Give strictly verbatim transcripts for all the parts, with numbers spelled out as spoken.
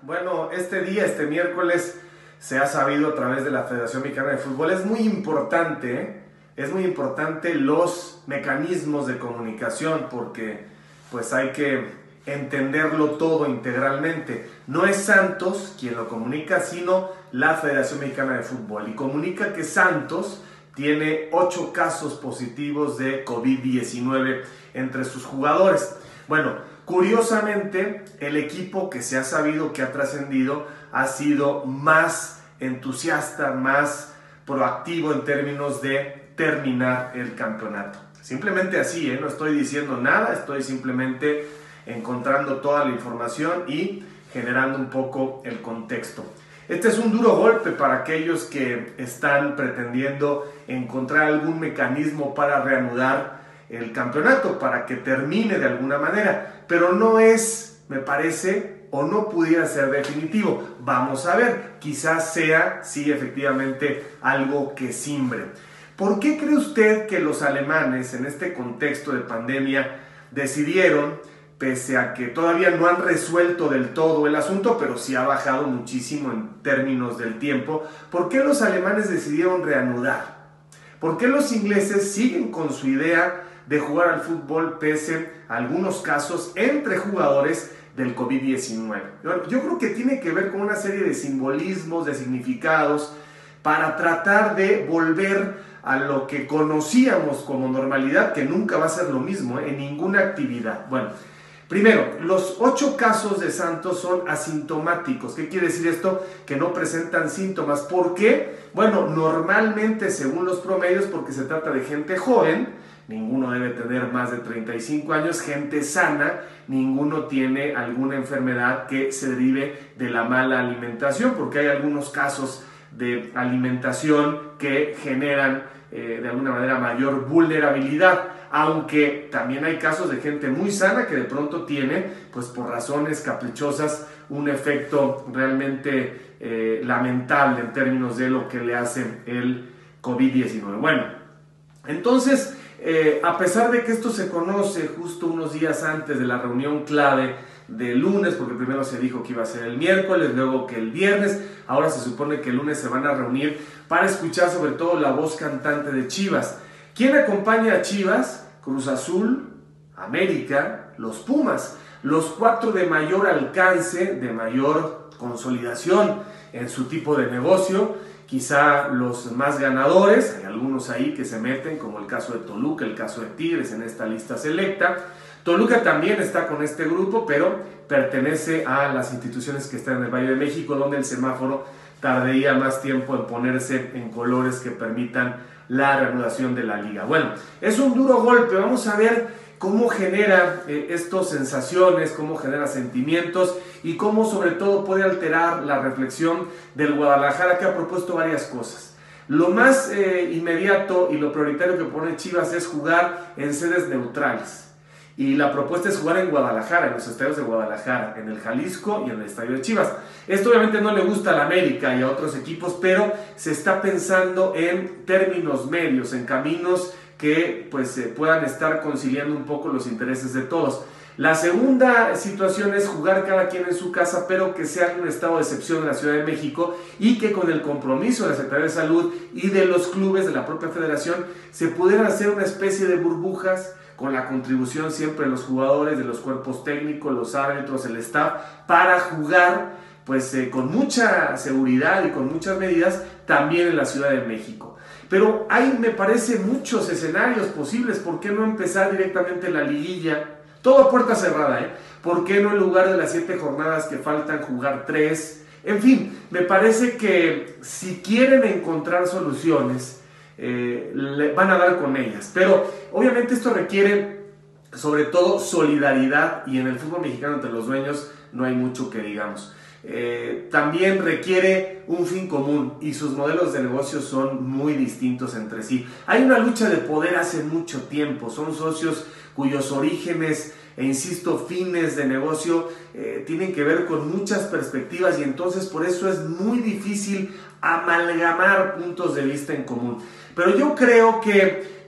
Bueno, este día, este miércoles, se ha sabido a través de la Federación Mexicana de Fútbol. Es muy importante, ¿eh? es muy importante los mecanismos de comunicación porque pues hay que entenderlo todo integralmente. No es Santos quien lo comunica, sino la Federación Mexicana de Fútbol. Y comunica que Santos tiene ocho casos positivos de COVID diecinueve entre sus jugadores. Bueno, curiosamente, el equipo que se ha sabido que ha trascendido ha sido más entusiasta, más proactivo en términos de terminar el campeonato. Simplemente así, ¿eh? No estoy diciendo nada, estoy simplemente encontrando toda la información y generando un poco el contexto. Este es un duro golpe para aquellos que están pretendiendo encontrar algún mecanismo para reanudar el campeonato, para que termine de alguna manera, pero no es, me parece, o no pudiera ser definitivo. Vamos a ver, quizás sea, sí, efectivamente, algo que simbre. ¿Por qué cree usted que los alemanes, en este contexto de pandemia, decidieron, pese a que todavía no han resuelto del todo el asunto, pero sí ha bajado muchísimo en términos del tiempo, ¿por qué los alemanes decidieron reanudar? ¿Por qué los ingleses siguen con su idea de jugar al fútbol pese a algunos casos entre jugadores del COVID diecinueve? Yo creo que tiene que ver con una serie de simbolismos, de significados, para tratar de volver a lo que conocíamos como normalidad, que nunca va a ser lo mismo, ¿eh? en ninguna actividad. Bueno, primero, los ocho casos de Santos son asintomáticos. ¿Qué quiere decir esto? Que no presentan síntomas. ¿Por qué? Bueno, normalmente, según los promedios, porque se trata de gente joven, ninguno debe tener más de treinta y cinco años, gente sana, ninguno tiene alguna enfermedad que se derive de la mala alimentación, porque hay algunos casos de alimentación que generan eh, de alguna manera mayor vulnerabilidad, aunque también hay casos de gente muy sana que de pronto tiene, pues por razones caprichosas, un efecto realmente eh, lamentable en términos de lo que le hace el COVID diecinueve. Bueno, entonces, eh, a pesar de que esto se conoce justo unos días antes de la reunión clave de lunes, porque primero se dijo que iba a ser el miércoles, luego que el viernes, ahora se supone que el lunes se van a reunir para escuchar sobre todo la voz cantante de Chivas. ¿Quién acompaña a Chivas? Cruz Azul, América, los Pumas, los cuatro de mayor alcance, de mayor consolidación en su tipo de negocio, quizá los más ganadores, hay algunos ahí que se meten, como el caso de Toluca, el caso de Tigres en esta lista selecta. Toluca también está con este grupo, pero pertenece a las instituciones que están en el Valle de México, donde el semáforo tardaría más tiempo en ponerse en colores que permitan la reanudación de la liga. Bueno, es un duro golpe. Vamos a ver cómo genera eh, estas sensaciones, cómo genera sentimientos y cómo sobre todo puede alterar la reflexión del Guadalajara, que ha propuesto varias cosas. Lo más eh, inmediato y lo prioritario que pone Chivas es jugar en sedes neutrales. Y la propuesta es jugar en Guadalajara, en los estadios de Guadalajara, en el Jalisco y en el estadio de Chivas. Esto obviamente no le gusta a la América y a otros equipos, pero se está pensando en términos medios, en caminos que pues eh, puedan estar conciliando un poco los intereses de todos. La segunda situación es jugar cada quien en su casa, pero que sea en un estado de excepción en la Ciudad de México y que con el compromiso de la Secretaría de Salud y de los clubes de la propia federación se pudieran hacer una especie de burbujas con la contribución siempre de los jugadores, de los cuerpos técnicos, los árbitros, el staff, para jugar pues eh, con mucha seguridad y con muchas medidas también en la Ciudad de México. Pero hay, me parece, muchos escenarios posibles. ¿Por qué no empezar directamente la liguilla? Todo a puerta cerrada, ¿eh? ¿Por qué no en lugar de las siete jornadas que faltan jugar tres? En fin, me parece que si quieren encontrar soluciones, Eh, le van a dar con ellas, pero obviamente esto requiere sobre todo solidaridad y en el fútbol mexicano entre los dueños no hay mucho que digamos. Eh, también requiere un fin común y sus modelos de negocio son muy distintos entre sí. Hay una lucha de poder hace mucho tiempo, son socios cuyos orígenes e insisto, fines de negocio eh, tienen que ver con muchas perspectivas y entonces por eso es muy difícil amalgamar puntos de vista en común. Pero yo creo que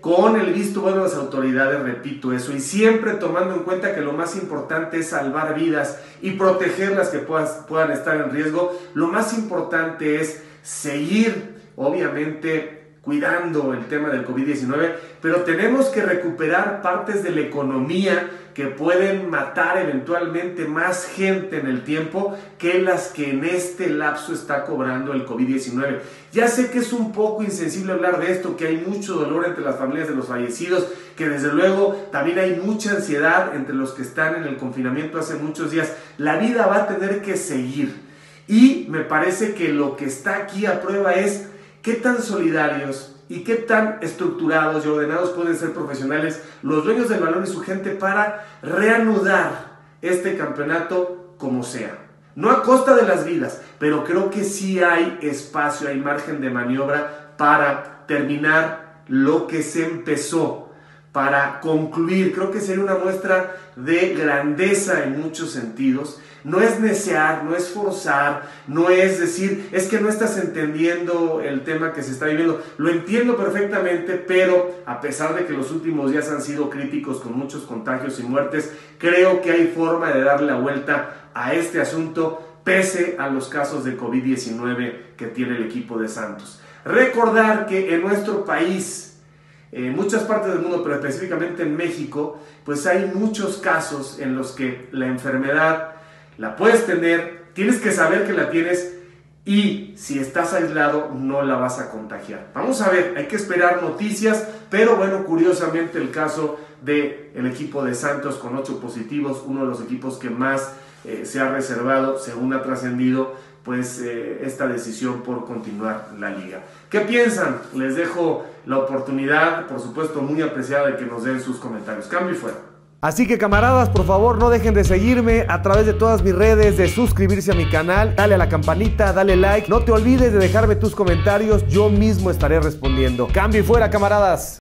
con el visto bueno de las autoridades, repito eso, y siempre tomando en cuenta que lo más importante es salvar vidas y proteger las que puedas, puedan estar en riesgo. Lo más importante es seguir, obviamente, cuidando el tema del COVID diecinueve, pero tenemos que recuperar partes de la economía que pueden matar eventualmente más gente en el tiempo que las que en este lapso está cobrando el COVID diecinueve. Ya sé que es un poco insensible hablar de esto, que hay mucho dolor entre las familias de los fallecidos, que desde luego también hay mucha ansiedad entre los que están en el confinamiento hace muchos días. La vida va a tener que seguir y me parece que lo que está aquí a prueba es qué tan solidarios y qué tan estructurados y ordenados pueden ser profesionales los dueños del balón y su gente para reanudar este campeonato como sea. No a costa de las vidas, pero creo que sí hay espacio, hay margen de maniobra para terminar lo que se empezó, para concluir. Creo que sería una muestra de grandeza en muchos sentidos. No es necear, no es forzar, no es decir, es que no estás entendiendo el tema que se está viviendo. Lo entiendo perfectamente, pero a pesar de que los últimos días han sido críticos con muchos contagios y muertes, creo que hay forma de darle la vuelta a este asunto, pese a los casos de COVID diecinueve que tiene el equipo de Santos. Recordar que en nuestro país, en muchas partes del mundo, pero específicamente en México, pues hay muchos casos en los que la enfermedad la puedes tener, tienes que saber que la tienes y si estás aislado no la vas a contagiar. Vamos a ver, hay que esperar noticias, pero bueno, curiosamente el caso del equipo de Santos con ocho positivos, uno de los equipos que más eh, se ha reservado, según ha trascendido, pues eh, esta decisión por continuar la liga. ¿Qué piensan? Les dejo la oportunidad, por supuesto muy apreciada, de que nos den sus comentarios. Cambio y fuera. Así que camaradas, por favor no dejen de seguirme a través de todas mis redes, de suscribirse a mi canal, dale a la campanita, dale like, no te olvides de dejarme tus comentarios, yo mismo estaré respondiendo. Cambio y fuera, camaradas.